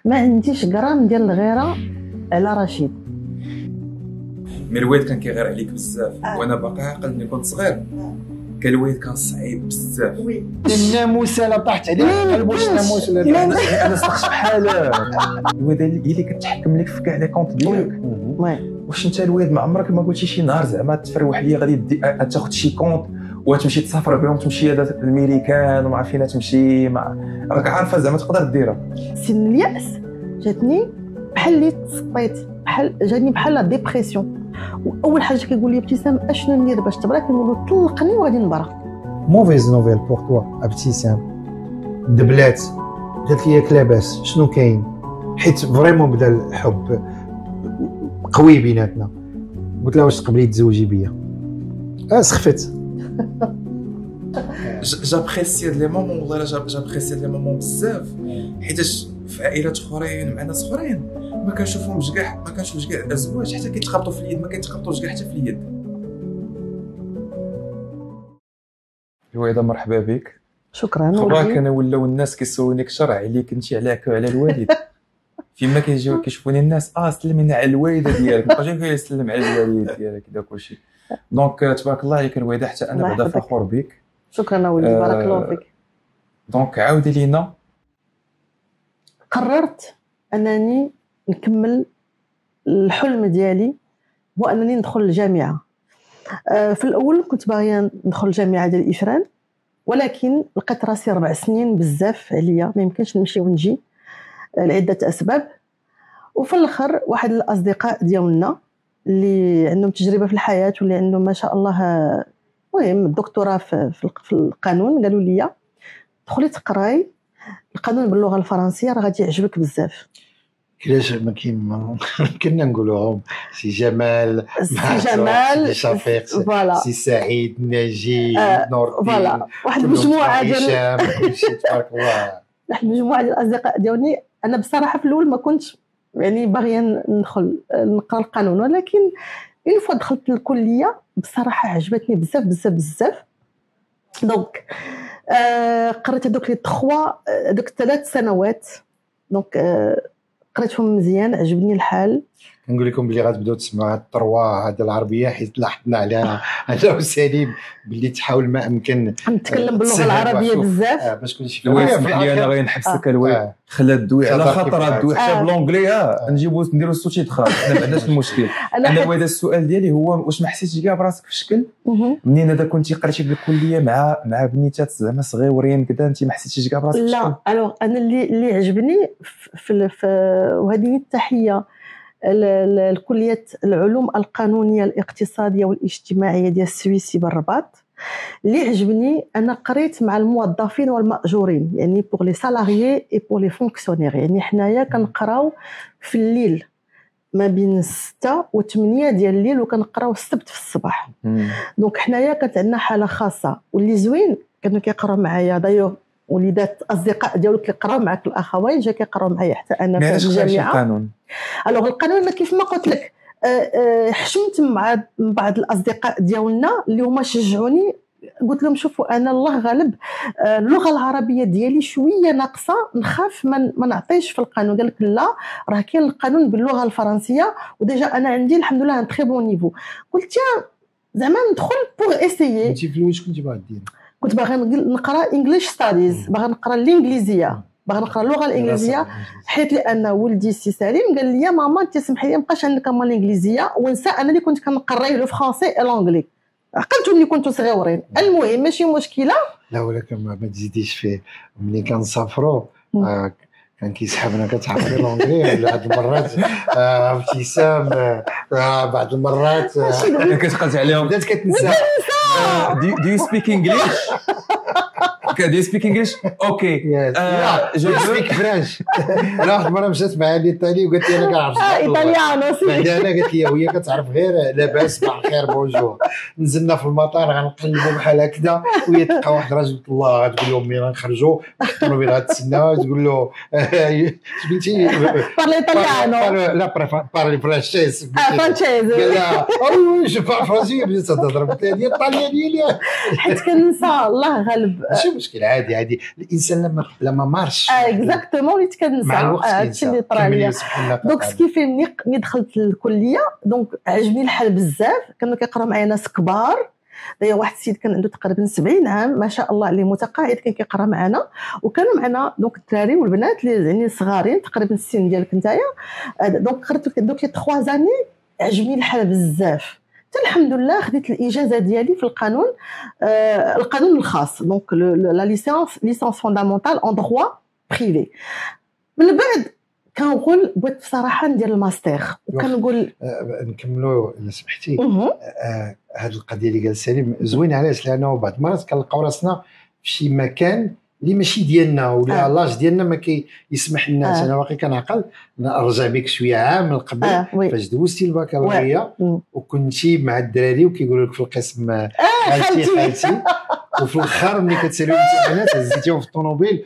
ما عنديش غرام ديال الغيره على رشيد. مي الوالد كان كيغير عليك بزاف وانا باقي عاقل ملي كنت صغير. كان الوالد كان صعيب بزاف. الناموسه لا طاحت عليه قلبوش الناموس ولا انا صدقت بحال الوالد هي اللي كتحكم لك في كاع لي كونط ديالك. واش انت الوالد ما عمرك ما قلتي شي نهار زعما تفروح لي غادي تاخذ شي كونط وتمشي تسافر بهم، تمشي هذا الميريكان وما عارف فين تمشي، راك عارفه زعما تقدر ديرها. سن الياس جاتني بحال اللي تصطيت، بحال جاني بحال لا ديبرسيون. واول حاجه كيقول لي ابتسام اشنو ندير باش تبرا، كنقول له طلقني وغادي نبرا. موفيز نوفيل بور توا ابتسام دبلات، قالت لي ياك لاباس شنو كاين، حيت فريمون بدا الحب قوي بيناتنا. قلت لها واش تقبلي تزوجي بيا؟ سخفت. جابريسي هاد لي مومون، والله جابريسي هاد لي مومون بزاف، حيتاش في عائلات اخرين مع ناس اخرين ما كنشوفهمش كاع، ما كنشوفش كاع الازواج حتى كيتخبطوا في اليد، ما كيتخبطوش كاع حتى في اليد. الوالده مرحبا بك. شكرا. خباك انا ولاو الناس كيسولوني كثر عليك انت على الوالد. فيما كيجيو كيشوفوني الناس سلمينا على الوالده ديالك، ما بقاش يسلم على الوالد ديالك داك كلشي. دونك تبارك الله عليك الوالده، حتى انا بعدا فخور بك. شكرا ولدي، بارك الله فيك. دونك عاودي لينا. قررت انني نكمل الحلم ديالي، هو انني ندخل الجامعه. في الاول كنت باغيه ندخل الجامعه ديال إفران، ولكن لقيت راسي 4 سنين بزاف عليا، ما يمكنش نمشي ونجي لعده اسباب. وفي الاخر واحد الاصدقاء ديالنا اللي عندهم تجربه في الحياه واللي عندهم ما شاء الله المهم الدكتوراه في القانون، قالوا لي دخلي تقراي القانون باللغه الفرنسيه راه غادي يعجبك بزاف. كلاش ما كنا نقولوهم سي جمال، سي شفيق، سي سعيد، نجيب، نور الدين، واحد المجموعه ديال كلشي تبارك الله. واحد المجموعه ديال الاصدقاء ديالي. انا بصراحه في الاول ما كنتش يعني باغيه ندخل نقرا القانون، ولكن اون فوا دخلت الكليه بصراحه عجبتني بزاف بزاف بزاف. دونك قريت هذوك لي 3 سنوات، دونك قريتهم مزيان، عجبني الحال. نقول لكم بلي غتبداو تسمعوا هاد الطروا هاد العربيه، حيت لاحظنا عليها انا وسليم باللي تحاول ما امكن نتكلم باللغه العربيه بزاف باش كلشي فاهم. انا غادي نحبسك الوالد خلات دوي على خاطر دوي حتى بلونجلي نجيبو نديرو السوتي دخل، حنا ما عندناش المشكل. انا الوالد السؤال ديالي هو واش ما حسيتيش كاع براسك في شكل منين هذا كنتي قريتي في الكليه مع بنيتات زعما صغيورين كذا، انت ما حسيتيش كاع براسك في شكل؟ لا الوغ انا اللي عجبني في وهذه التحيه الكلية العلوم القانونية الاقتصادية والاجتماعية ديال السويسي بالرباط. اللي عجبني أنا قريت مع الموظفين والمأجورين، يعني بور لي سالاريي اي بور لي فونكسيونير. يعني حنايا كنقراو في الليل ما بين 6 و 8 ديال الليل، وكنقراو السبت في الصباح. دونك حنايا كانت عندنا حالة خاصة، واللي زوين كانوا كيقراو معايا دايوغ وليدات اصدقاء ديالك اللي قراو معك الاخوين جا كيقراو معايا حتى انا في الجامعه. القانون الوغ القانون كيف ما قلت لك حشمت مع بعض الاصدقاء ديالنا اللي هما شجعوني. قلت لهم شوفوا انا الله غالب اللغه العربيه ديالي شويه ناقصه، نخاف ما نعطيش في القانون. قال لك لا راه كاين القانون باللغه الفرنسيه، وديجا انا عندي الحمد لله ان تري بون نيفو. قلت يا زعما ندخل بوغ اسيي. انت في واش كنتي باغا دير؟ كنت باغا نقرا انجليش ستاديز، باغا نقرا الانجليزيه، باغا نقرا اللغه الانجليزيه، حيت لان ولدي سي سليم قال لي ماما انت سمحي لي مابقاش عندك اما الانجليزيه ونسى انا اللي كنت كنقري لو فرونسي اي لونجلي. عقلتوا ملي كنتوا صغيورين. المهم ماشي مشكله. لا ولكن ما تزيديش فيه. ملي كنسافروا كان كيسحبنا كتعرفي لونجلي بعض المرات ابتسام بعض المرات كتقلت عليهم بدات كتنسى. Do you speak English? Okay, do you speak English? Okay. Je speak French. انا واحد المره مشات معايا لإيطالي وقالت لي انا كنعرف ايطاليانو سي. بعدا انا قالت لي وهي كتعرف غير لاباس بخير بونجور. نزلنا في المطار غنقلبوا بحال هكذا، وهي تلقى واحد الراجل قلت الله غتقول لهم ملي غنخرجوا الطوموبيل غتسناو تقول له بنتي بارلي ايطاليانو. لا بارلي فرانشيز. فرانشيز. قال لها جو بارل فرونسي. بديت تهضر قلت لها ديال ايطاليا ديالي حيت كنسى الله غالب. مشكل، عادي الانسان لما مارش اكزاكتومون اللي تكنسى هادشي اللي طرا ليا. دونك كيفاش ملي دخلت الكليه دونك عجبني الحال بزاف. كانوا كيقراو معايا ناس كبار، دايا واحد السيد كان عنده تقريبا 70 عام ما شاء الله عليه، متقاعد، كان كيقرا معنا، وكانوا معنا دونك الدراري والبنات اللي يعني صغارين تقريبا السن ديالك نتايا. دونك قريت دوك 3 زاني عجبني الحال بزاف، حتى الحمد لله خديت الاجازه ديالي في القانون، القانون الخاص، دونك لا ليسانس فوندامونتال اون دروا بريفي. من بعد كنقول بغيت بصراحه ندير الماستر، وكنقول نكملوا الا سمحتي. هذه القضيه اللي قال سليم زوين، علاش؟ لانه بعض المرات كنلقاو راسنا في شي مكان اللي ماشي ديالنا ولا لاج ديالنا ما كيسمح لنا. انا باقي كنعقل نرجع بك شويه عام قبل فاش دوزتي البكالوريا وكنتي مع الدراري وكيقولوا لك في القسم خالتي وفي الاخر ملي كتساليو الامتحانات هزيتيهم في الطوموبيل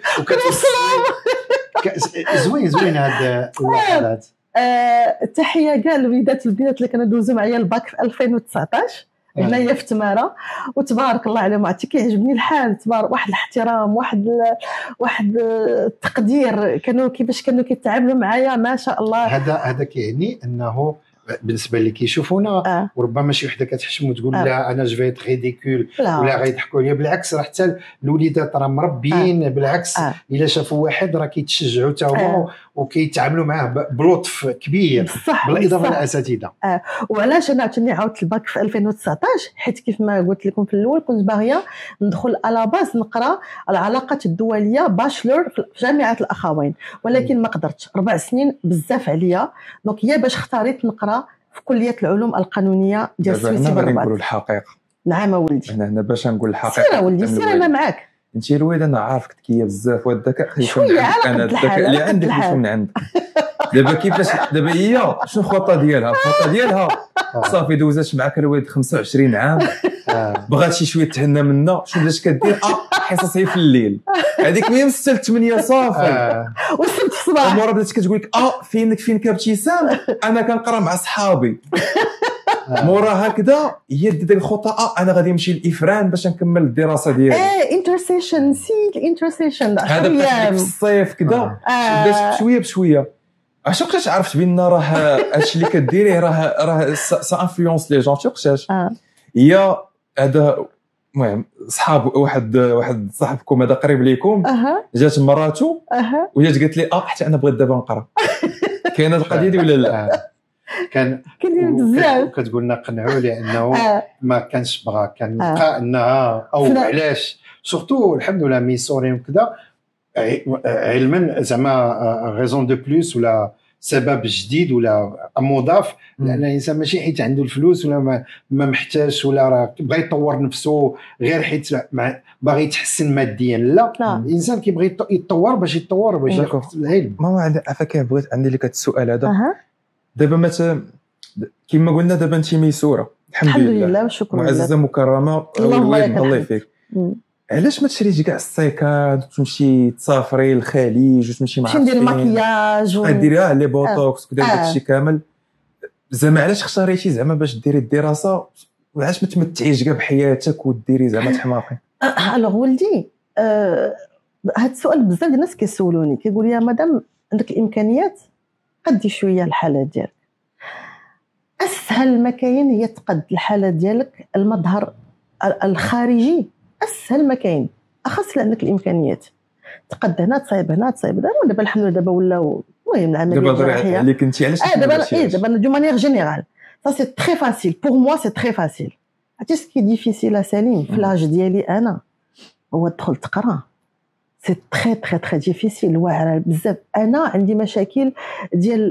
زوين هذا اللحظات. تحيه كاع الوليدات اللي كانوا دوزوا معايا الباك في 2019 هنايا في تماره، وتبارك الله عليهم. عرفتي كيعجبني الحال، تبارك واحد الاحترام، واحد التقدير، كيفاش كانوا كيتعاملوا معايا ما شاء الله. هذا كيعني انه بالنسبه اللي كيشوفونا وربما شي وحده كتحشم وتقول لا انا جو فيت ريديكول ولا غيضحكوا عليا، بالعكس راه حتى الوليدات راه مربيين بالعكس. الا شافوا واحد راه كيتشجعوا حتى هما وكيتعاملوا معاه بلطف كبير، بالاضافه للاساتذه. وعلاش انا عاوتاني عاودت الباك في 2019؟ حيت كيف ما قلت لكم في الاول كنت باغيه ندخل على باس نقرا العلاقات الدوليه باشلور في جامعه الاخوين، ولكن ما قدرتش. 4 سنين بزاف عليا، دونك هي باش اختاريت نقرا في كليه العلوم القانونيه ديال السويسي بالرباط. نقولوا الحقيقه. نعم ولدي، هنا باش نقول الحقيقه. سير ولدي سير، انا معاك. انت الوالد انا عارفك ذكيه بزاف، والذكاء شويه على قد الحال اللي عندك مش من عندك. دابا كيفاش دابا هي شنو الخطه ديالها؟ الخطه ديالها صافي دوزات معاك الوالد 25 عام، بغات شي شويه تهنى منا، شنو بدات كدير؟ حصص في الليل، هذيك من 6 ل 8 صافي وصلت في الصباح. ومره بدات كتقول لك فين كابتسام انا كنقرا مع صحابي. مورا هكذا هي ديك الخطه، انا غادي نمشي للافران باش نكمل الدراسه ديالي. انترسيشن، نسيت الانترسيشن هذا في الصيف كذا بدات بشويه بشويه. وقتاش عرفت بان راه هادشي اللي كديريه راه سا انفلونس لي جون. وقتاش هي هذا المهم صحاب واحد صاحبكم هذا قريب ليكم جات مراته وجات قالت لي حتى انا بغيت دابا نقرا. كاينه القضيه دي ولا لا؟ كان بزاف كتقول لنا قنعوا لانه ما كانش بغا، كان بقى انها او علاش سورتو الحمد لله ميسوري وكذا علما زعما غيزون دو بلوس ولا سبب جديد ولا مضاف، لان الانسان ماشي حيت عنده الفلوس ولا ما محتاج ولا راه بغى يطور نفسه غير حيت باغي يتحسن ماديا، لا الانسان كيبغي يتطور باش ياخذ العلم. ماما عفاك بغيت عندي لك هذا السؤال هذا. دابا مثلا كما قلنا دابا انت ميسوره الحمد لله وشكرا لله، معززه مكرمه، الله يفيك. علاش ما تشريش كاع السيكاد وتمشي تسافري للخليج وتمشي مع ندير الماكياج وديريها لي بوتوكس ودير داكشي كامل؟ زعما علاش اختاريتي زعما باش ديري الدراسه وعلاش ما تمتعيش كاع بحياتك وديري زعما تحماقي؟ الوغ ولدي هاد السؤال بزاف ديال الناس كيسولوني، كيقول يا مدام عندك الامكانيات قدي شويه الحاله ديالك. اسهل ما كاين هي تقد الحاله ديالك، المظهر الخارجي اسهل ما كاين، اخص عندك الامكانيات تقد هنا تصايب هنا تصايب هنا. دابا الحمد لله دابا ولاو المهم العمليه الجراحيه اللي كنتي علاش دابا دو مانيير جينيرال سا سي تري فاسيل بور موا، سي تري فاسيل. عرفتي سكي ديفيسيل سليم في لاج ديالي انا هو تدخل تقرا، سي تري تري تري ديفيسيل، واعره بزاف. انا عندي مشاكل ديال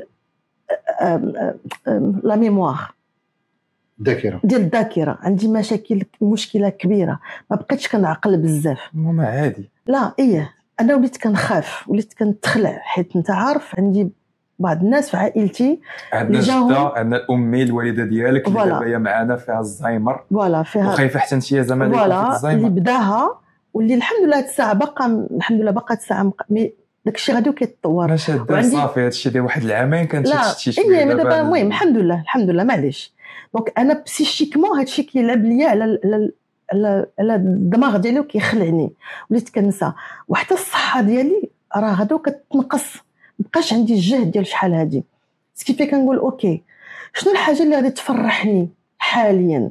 لا ميموار، ديال الذاكره، عندي مشكله كبيره، ما بقيتش كنعقل بزاف. ماما عادي لا انا وليت كنخاف، وليت كنتخلع، حيت انت عارف عندي بعض الناس في عائلتي عندنا جده، عندنا الامي الوالده ديالك اللي دابا هي معنا فيها الزهايمر، فيها وخايفه حتى انت زعما اللي بداها واللي الحمد لله الساعه باقا الحمد لله باقا الساعه مي داكشي غادي وكيتطور. انا شاده صافي هادشي ديال واحد العامين كانت شتي شويه دابا المهم الحمد لله معليش. دونك انا بسيشيكمون هادشي كيلعب ليا على على الدماغ ديالي وكيخلعني، وليت كنسى، وحتى الصحه ديالي راه غدو كتنقص، مبقاش عندي الجهد ديال شحال هادي. سكيفي كنقول اوكي شنو الحاجه اللي غادي تفرحني حاليا؟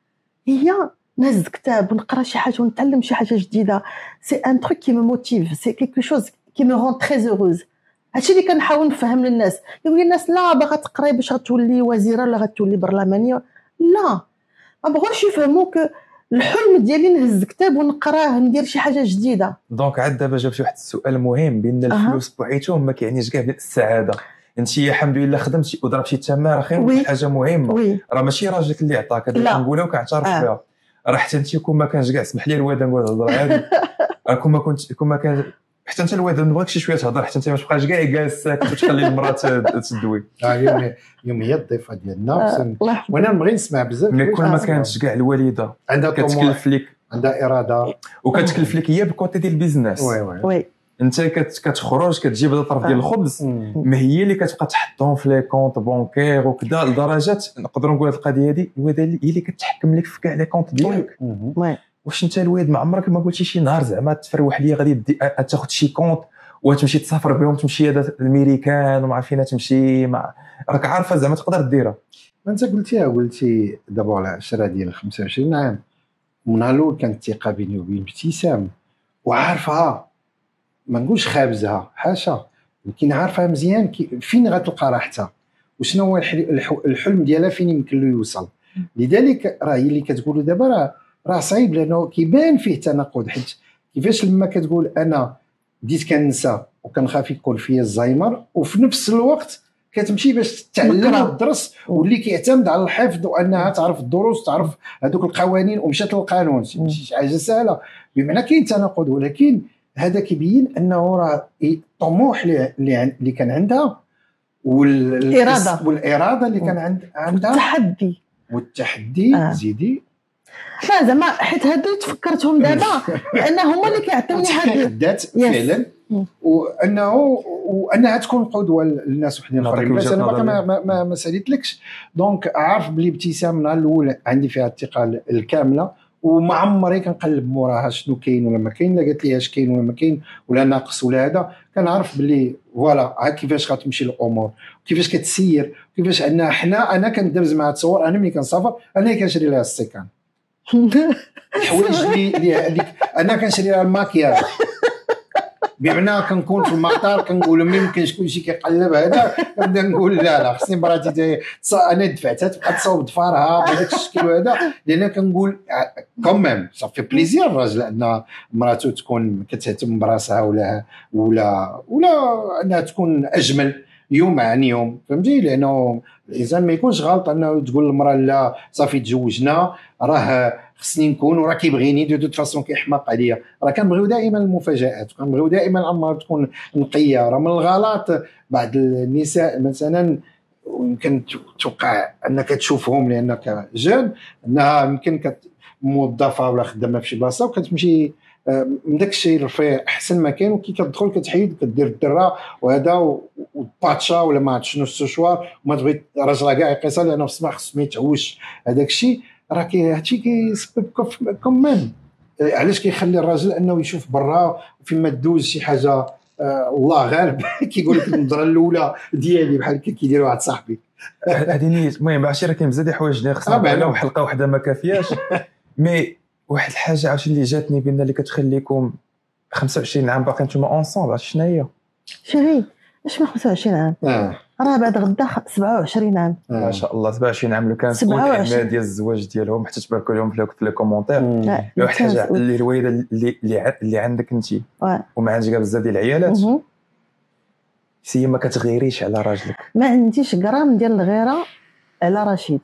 هي نهز كتاب ونقرا شي حاجه ونتعلم شي حاجه جديده. سي ان تروك كي مو موتيف، سي كيكو شوز كي مو رون تري هوروز. هادشي اللي كنحاول نفهم للناس. يقول الناس لا باغا تقراي باش غتولي وزيره ولا غتولي برلمانيه، لا ما بغاوش يفهموك الحلم ديالي نهز كتاب ونقراه ندير شي حاجه جديده. دونك عاد دابا جاوبتي واحد السؤال مهم، بان الفلوس بوحدهم ما كيعنيش كاع السعاده. انت الحمد لله خدمتي وضربتي التماره خير، حاجه مهمه. راه ماشي راجلك اللي عطاك، هذا كنقولها وكنعترف بها. راه حتى انت كون ما كانش كاع، اسمح لي الوالده نقول الهضره هذه، كون ما كان حتى انت الوالده نبغيك شي شويه تهضر، حتى انت ما تبقاش كاع جالس ساكت وتخلي المراه تدوي. اليوم هي الضيفه ديالنا، وانا نبغي نسمع بزاف. مي كل ما كانتش كاع الوالده عندها كتكلف لك، عندها اراده وكتكلف لك هي بكوتي ديال البيزنس. وي انت كتخرج كتجيب هذا الطرف ديال الخبز، ما هي اللي كتبقى تحطهم في لي كونط بونكير وكذا، لدرجه نقدروا نقول هذه القضيه هذه الوالده هي اللي كتحكم لك في كاع لي كونط ديالك. واش انت الوالد ما عمرك ما قلتي شي نهار زعما تفروح لي غادي تاخذ شي كونط وتمشي تسافر بهم، تمشي هذا الامريكان وما عارفين تمشي راك عارفه زعما تقدر ديرها؟ انت قلتي دابا على 10 ديال 25 عام، من الاول كانت الثقه بيني وبين ابتسام، وعارفها ما نقولش خابزها حاشا، ولكن عارفها مزيان فين غتلقى راحتها وشنو هو الحلم ديالها فين يمكن له يوصل. لذلك راه اللي كتقولوا دابا راه صعيب، لانه كيبان فيه تناقض. حيت كيفاش لما كتقول انا بديت كنسى وكنخاف يكون فيا الزهايمر، وفي نفس الوقت كتمشي باش تتعلم وتدرس، واللي كيعتمد على الحفظ وانها تعرف الدروس تعرف هذوك القوانين ومشات للقانون، ماشي شي حاجه سهله. بمعنى كاين تناقض، ولكن هذا كيبين انه راه الطموح اللي كان عندها والاراده اللي كان عندها والتحدي زيدي. لا زعما حيت هادو تفكرتهم دابا لان هما اللي كيعطيوني هاد الذات فعلا، وانها تكون قدوه للناس وحدين اخرين. بس انا باقي ما ساليتلكش. دونك عارف بلي ابتسام من الاول عندي فيها الثقه الكامله، وما عمري كنقلب موراها شنو كاين ولا ما كاين، لا قالت لي اش كاين ولا ما كاين ولا ناقص ولا هذا، كنعرف بلي فوالا ها كيفاش غتمشي الامور، كيفاش كتسير، كيفاش انا كندرز مع تصور. انا ملي كنسافر انا اللي كنشري لها السيكان الحوايج اللي انا كنشري لها الماكياج. بمعنى كنكون في المطار كنقول ما يمكنش كلشي كيقلب هذا، كنبدا نقول لا خصني مراتي انا دفعتها تبقى تصاوب ضفارها بهذاك الشكل وهذا، لان كنقول كوميم صافي بليزير الراجل ان مراته تكون كتهتم براسها ولا انها تكون اجمل يوم عن يوم، فهمتي؟ لانه الانسان ما يكونش غلط انه تقول للمراه لا صافي تزوجنا راه خصني نكون وراه كيبغيني دو فاسون كيحماق عليا. راه كنبغيو دائما المفاجات، كنبغيو دائما الامور تكون نقيه. راه من الغلط بعض النساء مثلا يمكن توقع انك تشوفهم لانك جون انها يمكن موظفه ولا خدامه في شي بلاصه وكتمشي من داك الشيء الرفيع احسن ما كاين، وكي كتدخل كتحيد كدير الدره وهذا وباتشا ولا ما عرفت شنو السوشوار وما تبغي راجلها كاع يقيسها لانه في الصباح خصو ما يتعوش. هذاك الشيء راه هادشي كيسبب كومين. علاش كيخلي الراجل انه يشوف برا فين ما دوز شي حاجه الله غالب كيقول لك النظره الاولى ديالي بحال كيدير واحد صاحبي هذه نيت. المهم عرفتي راه كاين بزاف ديال الحوايج اللي خصنا نعملوا حلقه واحده ما كافياش. مي واحد الحاجه عاوتاني اللي جاتني بان اللي كتخليكم 25 عام باقي نتوما اونصومبل، عرفتي شنو هي؟ شهي اش من 25 عام؟ راه بعد غدا 27 عام. ما شاء الله 27 عام. لو كان سكون الاعمال ديال الزواج ديالهم حتى تباركوا لهم في لي كومونتير. واحد الحاجه اللي الوالده اللي عندك انت وما عندك بزاف ديال العيالات، هي ما كتغيريش على راجلك. ما عنديش غرام ديال الغيره على رشيد،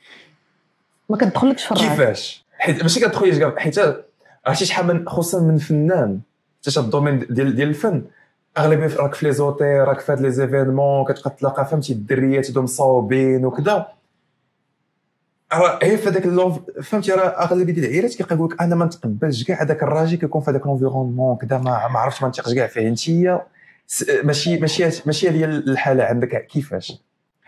ما كتدخلكش في الراس. كيفاش؟ حيت ماشي كتدخليش كاع، حيت عرفتي شحال خصوصا من فنان حتى الدومين ديال الفن اغلبيه راك في لي زوتير، راك في هاد لي زيفينمون كتبقى تلاقى فهمتي الدريات هادو مصاوبين وكذا. راه هي في هذاك فهمتي راه اغلبيه ديال العائلات كيقول لك انا ما نتقبلش كاع هذاك الراجل كيكون في هذاك الانفيرونمون كذا، ما عرفتش ما نثقش كاع فيه. انتيا ماشي هي الحاله عندك كيفاش؟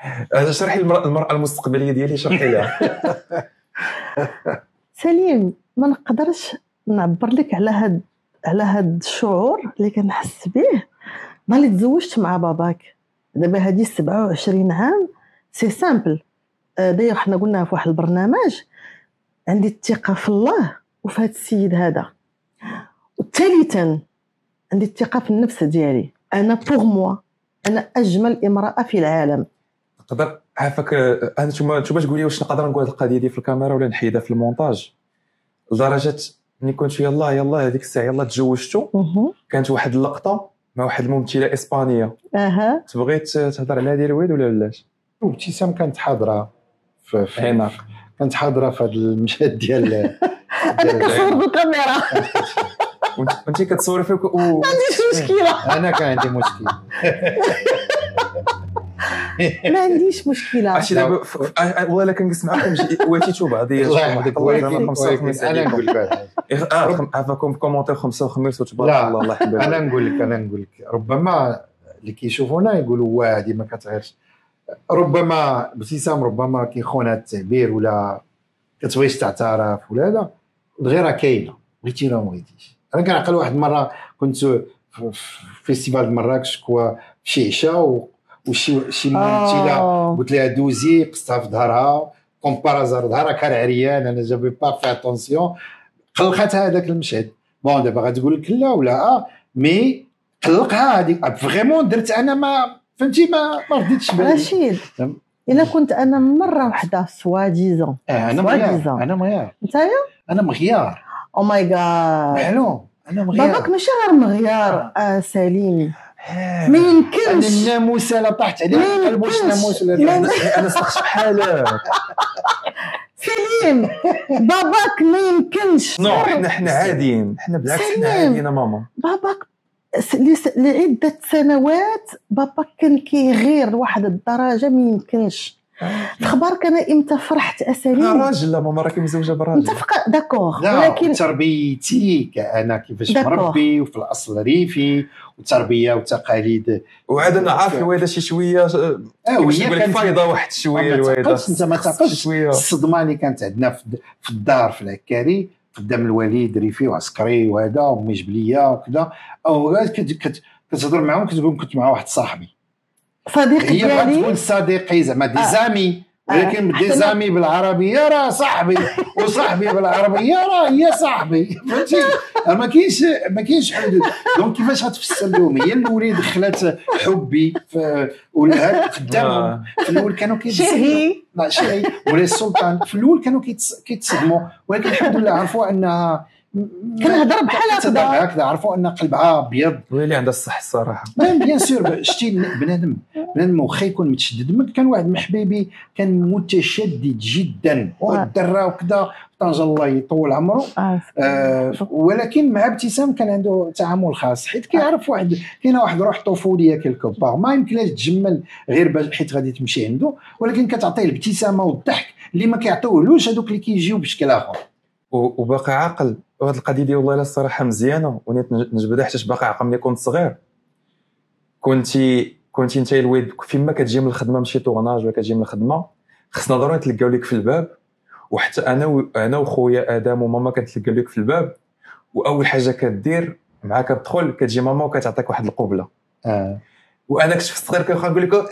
شرحي المراه المستقبليه ديالي، شرحي لها. سليم ما نقدرش نعبر لك على هاد الشعور اللي كنحس به ملي تزوجت مع باباك. دابا هادي 27 عام سي سامبل. داير حنا قلنا في واحد البرنامج عندي الثقه في الله وفي هاد السيد هذا، وثالثا عندي الثقه في النفس ديالي. انا بوغ موا انا اجمل امراه في العالم. نقدر عافاك انا نتوما تقولي واش نقدر نقول هاد القضيه دي في الكاميرا ولا نحيدها في المونتاج؟ لدرجه ملي كنت يلا هذيك الساعه يلا تزوجتوا، كانت واحد اللقطه مع واحد الممثله اسبانيه تبغيت تهضر على هذه الوالد ولا بلاش؟ ابتسام كانت حاضره في عناق، كانت حاضره في هذا المشهد ديال كتصور بالكاميرا وانت كتصوري فيك ما عنديش مشكله. انا كان عندي مشكل ما عنديش مشكله. عرفتي دابا والله الا كنجلس معاكم واتيتو بعضيا انا نقول لك عافاكم في كومونتير خمسه وخميس وتبارك الله الله يحفظك. انا نقول لك ربما اللي كيشوفونا يقولوا واه هذه ما كتغيرش، ربما ابتسام ربما كيخونها التعبير ولا كتبغيش تعترف ولا هذا، الغيره كاينه بغيتي ولا ما بغيتيش. انا كنعقل واحد المره كنت في فيستيفال مراكش كوا في شي عشاء وشي ممثله قلت لها دوزي، قصتها في ظهرها كومبارازار ظهرها كان عريان، انا جافي با في اتونسيون، قلقتها هذاك المشهد. بون دابا غتقول لك لا ولا مي قلقها هذيك فريمون. درت انا ما فهمتي ما رديتش بالي. رشيد الا كنت انا مره واحده سواديزون انا مغيار نتايا انا مغيار او ماي جاد معلوم انا مغيار. باباك ماشي غير مغيار سليم ما يمكنش. انا الناموسه لا طاحت عليها قلب واش ناموس ولا انا صدقت بحالك سليم. باباك ما يمكنش. نو حنا عاديين، حنا بالعكس حنا عاديين ماما. باباك لعدة سنوات باباك كان كيغير لواحد الدرجة ما يمكنش. اخبارك انا امتى فرحت اساليب راجل لا ماما راكي مزوجه براجل متفقه داكوغ، ولكن تربيتي انا كيفاش مربي وفي الاصل ريفي وتربيه وتقاليد وعاد انا عارف الوالده شي شويه واش نقول لك فايضه واحد شويه الوالده. انت ما تعقلش الصدمه اللي كانت عندنا في الدار في العكاري قدام الوالد ريفي وعسكري وهذا وامي جبليه وكذا، او كتهضر معاهم كتقول كنت مع واحد صاحبي صديق ديالي. هي بغات تقول صديقي زعما دي زامي، ولكن دي زامي بالعربيه راه صاحبي وصاحبي بالعربيه راه هي صاحبي، فهمتي؟ ما كاينش حدود. دونك كيفاش غتفسر لهم؟ هي الاولى دخلت حبي ولا قدامهم في الاول كانوا شهي ولا السلطان في الاول كانوا كيتصدموا، ولكن الحمد لله عرفوا انها كنهضر بحال هكذا، عرفوا ان قلبها ابيض ويلي عندها الصح الصراحه. بيان سور. شتي بنادم واخا يكون متشدد. كان واحد من حبايبي كان متشدد جدا والدره وكذا طنجه الله يطول عمره ولكن مع ابتسام كان عنده تعامل خاص، حيت كيعرف كاينه واحد روح طفوليه كيلكو باغ ما يمكنلاش تجمل غير حيت غادي تمشي عنده، ولكن كتعطيه الابتسامه والضحك اللي ما كيعطيوهلوش هذوك اللي كيجيو بشكل اخر وباقي عاقل. وهاد القضيه ديال والله الصراحه مزيانه ونيت نجبدها حيت باقي عاقل. ملي كنت صغير كنتي انت الوالد فيما كتجي من الخدمه ماشي طورناج ولا كتجي من الخدمه خصنا ضروري نتلقاو لك في الباب، وحتى انا وخويا ادم وماما كنتلقاو لك في الباب، واول حاجه كدير مع كتدخل كتجي ماما وكتعطيك واحد القبله. وانا كنت في الصغير كنقول لك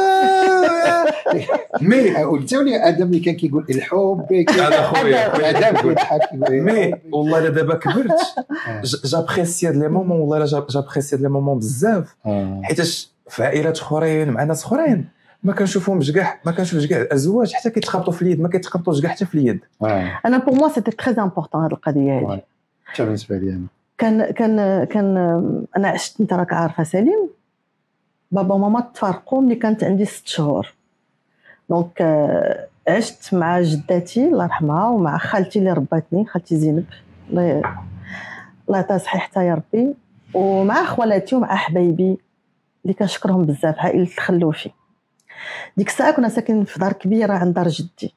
مي قلت لي ادم اللي كان كيقول الحب هذا خويا ادم كيضحك مي والله الا دابا كبرت جابريسي هاد لي مومون، والله الا جابريسي هاد لي مومون بزاف، حيتاش في عائلات اخرين مع ناس اخرين ما كنشوفهمش كاع، ما كنشوفش كاع الازواج حتى كيتخبطوا في اليد، ما كيتخبطوش كاع حتى في اليد. انا بور موا سيتي تري امبورطون هاد القضيه هادي. حتى بالنسبه لي كان انا عشت انت راك عارفه سليم بابا وماما تفارقوا ملي كانت عندي 6 شهور. دونك عشت مع جداتي الله يرحمها ومع خالتي اللي رباتني، خالتي زينب الله يعطيها صحيحتها يا ربي، ومع خوالاتي ومع حبايبي اللي كنشكرهم بزاف، عائله الخلوفي. ديك الساعه كنا ساكنين في دار كبيره عند دار جدي.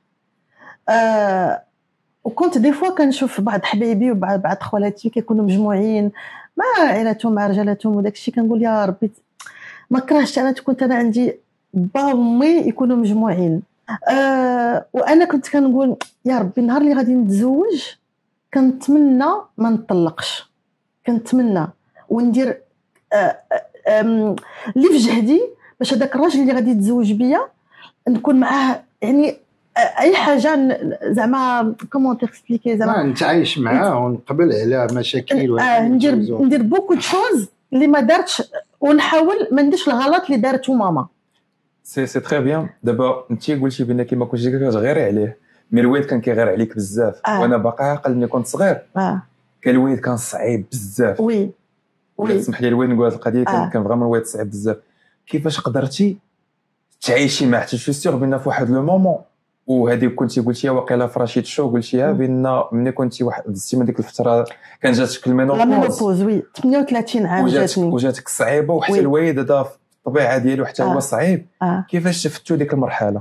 وكنت دي فوا كنشوف بعض حبايبي وبعض خوالاتي كيكونوا مجموعين مع عائلاتهم مع رجالاتهم وداك الشيء، كنقول يا ربي ما كرهتش انا كنت انا عندي با وامي يكونوا مجموعين. وانا كنت كنقول يا ربي النهار اللي غادي نتزوج كنتمنى ما نطلقش، كنتمنى وندير اللي في جهدي باش هذاك الراجل اللي غادي يتزوج بيا نكون معاه، يعني اي حاجه زعما كومون تيكسبليكي زعما نتعايش معاه ونقبل على مشاكل ندير بوكو دو شوز اللي ما دارتش، ونحاول ما نديرش الغلط اللي دارته ماما. سي تري بيان. دابا انت قلتي بان كيما كنتي كتغيري عليه، مي الوالد كان كيغير عليك بزاف. وانا باقي عاقل ملي كنت صغير كان الوالد كان صعيب بزاف. وي اسمح لي الوالد نقول هذه القضيه كان فريمون الوالد صعيب بزاف. كيفاش قدرتي تعيشي معاه؟ حتى جو سيغ بان في واحد لو مومون وهذه كنتي قلتيها واقيلا في رشيد شو قلتيها بان ملي كنتي واحد دزتي من ديك الفتره كان جاتك المينوبوز. وي 38 عام وجاتك صعيبه، وحتى الوالد هذا في الطبيعه ديالو حتى هو صعيب. كيفاش شفتوا ديك المرحله؟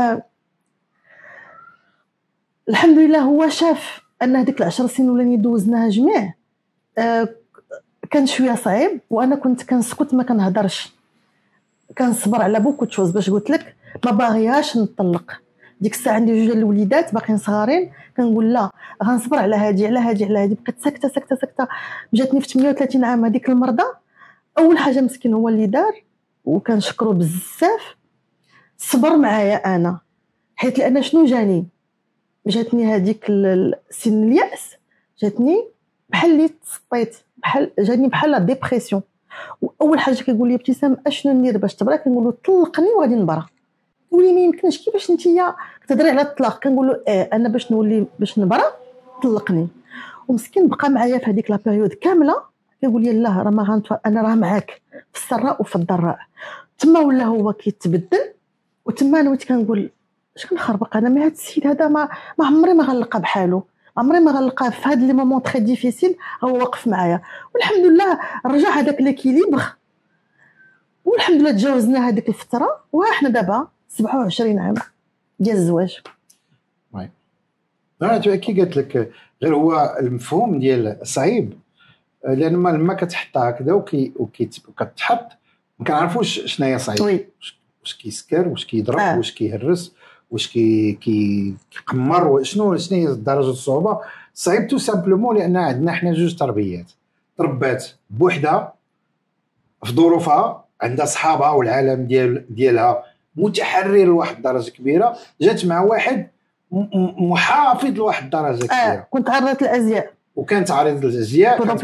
الحمد لله هو شاف ان هذيك 10 سنين اللي دوزناها جميع كان شويه صعيب، وانا كنت كنسكت ما كنهضرش، كنصبر على بوكو تشوز. باش قلت لك ما باغياش نطلق ديك الساعه، عندي 2 الوليدات باقيين صغارين، كنقول لا غنصبر على هادي على هادي على هادي. بقيت ساكته ساكته ساكته. جاتني في 38 عام هذيك المرضى. اول حاجه مسكين هو اللي دار وكنشكرو بزاف، صبر معايا انا، حيت لان شنو جاتني هذيك السن الياس، جاتني بحال اللي تسطيت، بحال جاني بحال لا ديبرسيون. واول حاجه كيقول لي ابتسام اشنو ندير باش تبرا؟ كنقول له طلقني وغادي نبرا. يقول لي ما يمكنش، كيفاش نتيا كتهضري على الطلاق؟ كنقول له انا باش نولي باش نبرا طلقني. ومسكين بقى معايا في هذيك لا بيريود كامله كيقول لي لا راه ما انا راه معاك في السراء وفي الضراء. تما ولا هو كيتبدل، وتما انا كنقول اش كنخربق انا؟ ما هذا السيد هذا ما عمري ما غنلقى بحاله، عمري ما غنلقاه في هاد لي مومون تري ديفيسيل هو واقف معايا. والحمد لله رجع هذاك ليكيليبر، والحمد لله تجاوزنا هذيك الفتره، وحنا دابا 27 عام ديال الزواج. وي انا كي قلت لك غير هو المفهوم ديال صعيب، لان لما كتحط هكذا وكتحط ما كنعرفوش شنو هي صعيب. واش كيسكر، واش كيضرب، واش كيهرس، واش كيقمر، وشنو هي درجه الصعوبه. صعيب تو سامبلومون لان عندنا حنا جوج تربيات. تربات بوحدها في ظروفها، عندها صحابها والعالم ديالها متحرر لواحد الدرجه كبيره، جات مع واحد محافظ لواحد الدرجه كبيره. كنت عرضت الازياء وكانت عرضت الازياء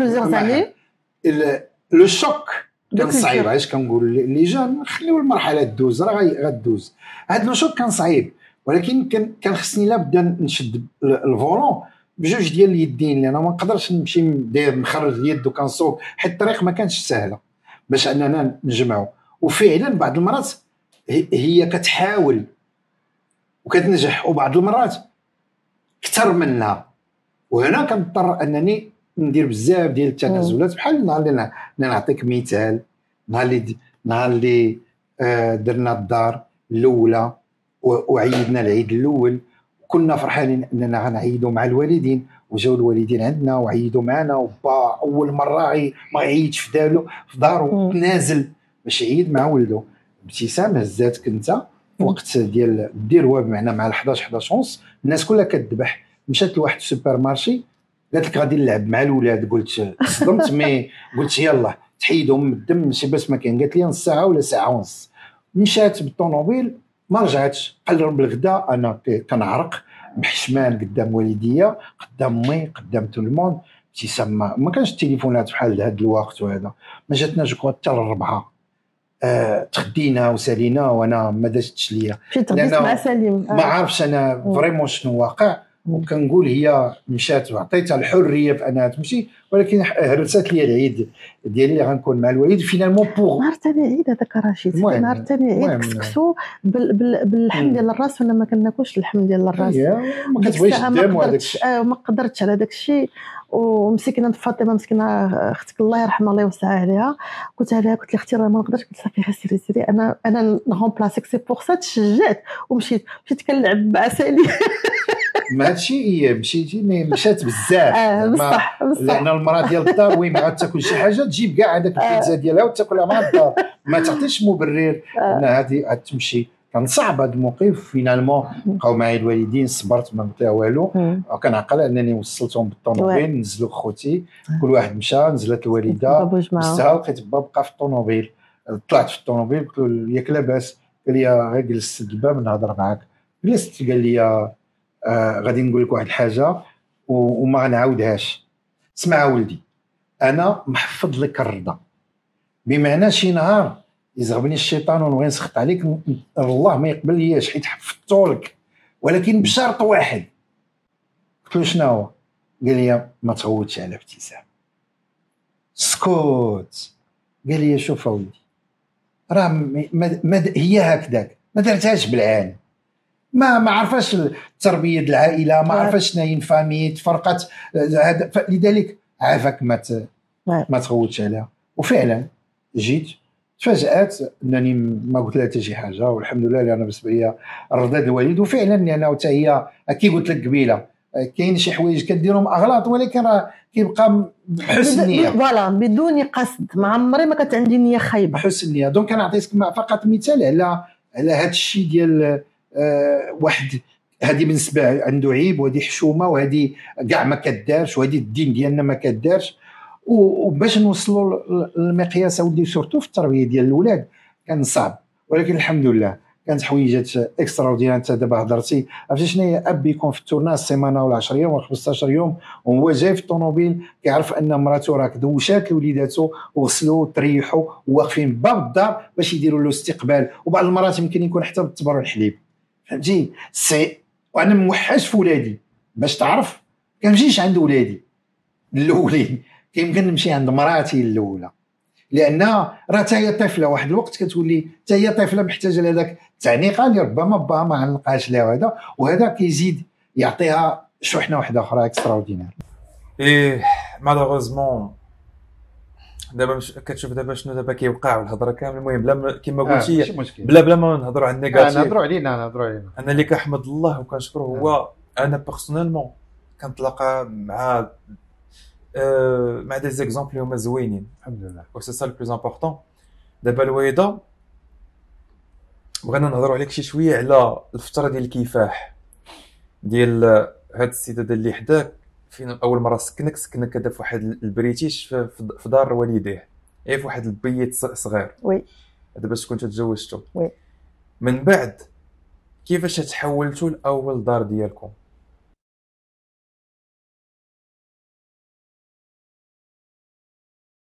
لو شوك كان صعيب. علاش كنقول لي جان نخليو المرحله تدوز، راه غدوز. هذا لو شوك كان صعيب، ولكن كان خصني لابد نشد الفولون بجوج ديال اليدين، لان ما نقدرش نمشي نخرج اليد وكنصوب، حيت الطريق ما كانتش سهله باش اننا نجمعوا. وفعلا بعض المرات هي كتحاول وكتنجح، وبعض المرات كثر منها. وهنا كنضطر انني ندير بزاف ديال التنازلات، بحال النهار اللي نعطيك مثال، نهار اللي درنا الدار الاولى وعيدنا العيد الاول، كنا فرحانين اننا غنعيدوا مع الوالدين، وجاو الوالدين عندنا وعيدوا معنا، وبا اول مره ما يعيدش في دارو تنازل باش يعيد مع ولده. ابتسام هزاتك انت وقت ديال الديروا بمعنى مع 11 ونص، الناس كلها كتذبح. مشات لواحد السوبر مارشي قالت لك غادي نلعب مع الاولاد، قلت صدمت مي قلت يلاه تحيدهم من الدم ماشي بس ما كان. قالت لي نص ساعه ولا ساعه ونص. مشات بالطوموبيل ما رجعتش، قلب بالغدا انا كنعرق محشمان قدام والديا، قدام امي، قدام تو الموند. ابتسام ما كانش التليفونات بحال هذا الوقت، وهذا ما جاتناش حتى الربعه. تخدينا وسالينا وانا ما دازتش ليا، لان مع سليم ما عارفش انا فريمون شنو واقع. وكنقول هي مشات وعطيتها الحريه في انها تمشي، ولكن هرست لي العيد ديالي اللي غنكون مع الوالد فينالمون بوغ نهار ثاني عيد. هذاك رشيد نهار ثاني عيد كسكسو باللحم ديال الراس، وانا ما كناكلش اللحم ديال الراس، ما كتبغيش الدم وهذاك ما قدرتش على داك الشيء. ومسكينه فاطمه مسكينه اختك الله يرحمها الله يوسع عليها، قلت لها قلت لها اختي راه ما نقدرش، قلت لها سيري انا نغومبلاسيك. سي بور سا تشجعت ومشيت كنلعب مع سالي. ما هادشي هي مشات بزاف بصح لان المراه ديال الدار وين عاد تاكل شي حاجه تجيب كاع هذاك البيتزا ديالها وتاكلها مع الدار، ما تعطيش مبرر ان هذه تمشي كان صعب هذا الموقف. فينالمون بقاو معايا الوالدين، صبرت ما قلت لها والو، وكنعقل انني وصلتهم بالطوموبيل، نزلوا خوتي كل واحد مشى، نزلت الوالده دزتها، لقيت با بقى في الطوموبيل. طلعت في الطوموبيل قلت له ياك لاباس؟ قال لي غير جلست الباب نهضر معاك. جلست، قال لي غادي نقول لك واحد الحاجه وما غنعاودهاش. اسمع ولدي، انا محفظ لك الرضا، بمعنى شي نهار يزغبني الشيطان ونبغي نسخط عليك الله ما يقبل لياش حيت حفظتو لك، ولكن بشرط واحد. قلت له شنو هو؟ قال لي ما تغوتش على ابتسام. سكوت. قال لي شوف ولدي، راه هي هكذاك، ما درتهاش بالعاني، ما عرفاش التربيه ديال العائله، ما عرفاش شنو هي الفامي، تفرقت، لذلك عافاك ما تغوتش عليها. وفعلا جيت تفاجات انني ما قلت لها حتى شي حاجه، والحمد لله لان بالنسبه لي رضا الوالد. وفعلا لانه حتى هي كي قلت لك قبيله كاين شي حوايج كديرهم اغلاط، ولكن راه كيبقى بحسن نيه، فوالا بدون قصد. ما عمري ما كانت عندي نيه خايبه، بحسن نيه. دونك انا عطيتك فقط مثال على هذا الشيء ديال واحد هذه بالنسبه عنده عيب، وهذه حشومه، وهذه كاع ما كدارش، وهذه الدين ديالنا ما كدارش. وباش نوصلوا للمقياس اودي سورتو في التربيه ديال الاولاد كان صعب، ولكن الحمد لله كانت حويجات اكستراوردينير. انت دابا هضرتي، عرفتي شنو هي اب يكون في التورنا السيمانه ولا 10 يوم ولا 15 يوم، وهو جاي في الطوموبيل كيعرف ان مراته راك دوشات لوليداتو وغسلوا وتريحوا وواقفين باب الدار باش يديروا له استقبال. وبعض المرات يمكن يكون حتى بالتبرع الحليب، فهمتي؟ وانا موحش في ولادي باش تعرف، كنمشيش عند ولادي الاولين، كيمكن نمشي عند مراتي الاولى، لان راه حتى هي طفله. واحد الوقت كتولي حتى هي طفله محتاجه لهذاك التعنيقه اللي ربما باها ما عنقاش لها، وهذا كيزيد يعطيها شحنه واحده اخرى اكستراوردينير. مالوغوزمون دابا كتشوف دابا شنو دابا كيوقع والهضره كامل. المهم بلا كما قلتي بلا ما نهضروا على النيجاتيف، نهضروا علينا. انا اللي كنحمد الله وكنشكره هو انا بيرسونيلمون كنتلاقى مع دي زيكزامبل اللي هما زوينين الحمد لله، و سي سا لو بلوز امبورطون. دابا الوالده بغينا نهضروا عليك شي شويه على الفتره ديال الكفاح ديال هاد السيده اللي حداك. فين اول مره سكنك هذا في واحد البريتيش في دار والديه، في واحد البيت صغير. وي هذا باش كنتو تزوجتوا. وي من بعد كيفاش تحولتوا لاول دار ديالكم؟